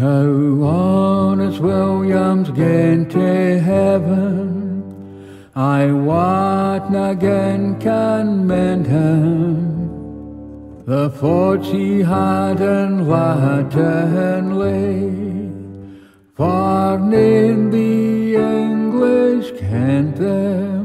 Now honest William's gane to heaven, I wot again can mend him. The faults he had in Latin lay, for name the English kent them.